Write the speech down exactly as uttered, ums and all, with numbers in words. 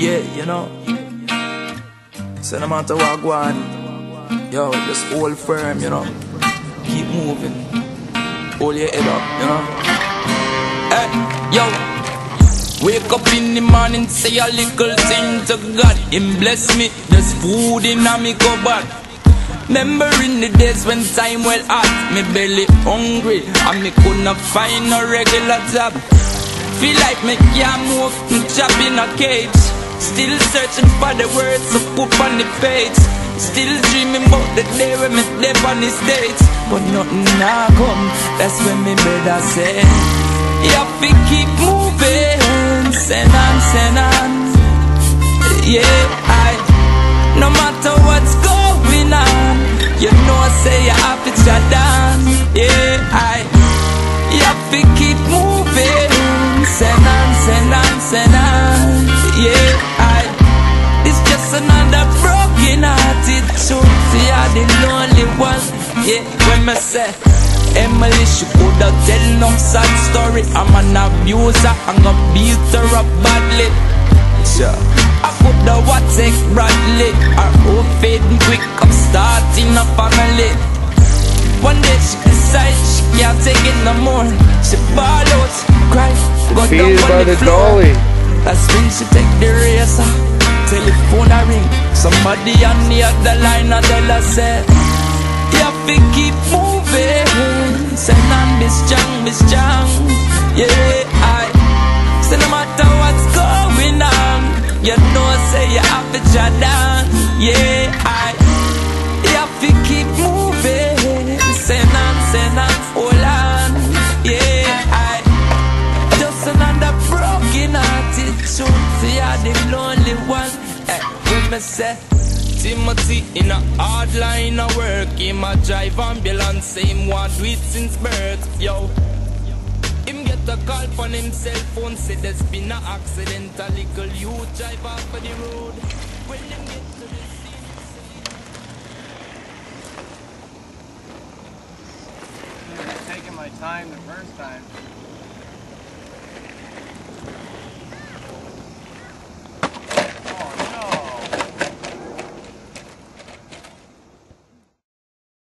Yeah, you know. So no matter what go on, yo, just hold firm, you know. Keep moving. Hold your head up, you know. Hey, yo. Wake up in the morning, say a little thing to God. Him bless me, there's food in a me cupboard. Remember in the days when time well hot, me belly hungry and me couldn't find a regular job. Feel like me can't move, me job in a cage. Still searching for the words to put on the page. Still dreaming about the day when me live on the stage. But nothing now come, that's when me brother say, you have to keep moving, send on, send on. Yeah, I, no matter what's going on, you know I say you have to try down. Yeah, I, you have to keep moving, send on, send on, send on. Yeah, I, it's just another broken hearted truth. See, you're the lonely one. Yeah, when me say Emily, she coulda tell no sad story. I'm an abuser, I'm gonna beat her up badly. Sure, I coulda what take Bradley. Her hope fading quick, I'm starting a family. One day she decides she can't take it no more. She ball out, cry, go down on the floor. That's when she take the razor. Telephone a ring, somebody on the other line a tell her say, you have to keep moving, send on be strong, be strong. Yeah, I say no matter what's going on, you know say you have to try down. Yeah, I, you have to keep moving, send on, send on, hold on. Yeah, I, just another broken hearted truth. See, you're the lonely one. Hey, when me say Timothy in a hard line of work, him a drive ambulance, say him want do it since birth. Yo, him get a call from him cell phone, say there's been a accident, a little youth drive off of the road. When him get to the scene, I was taking my time the first time.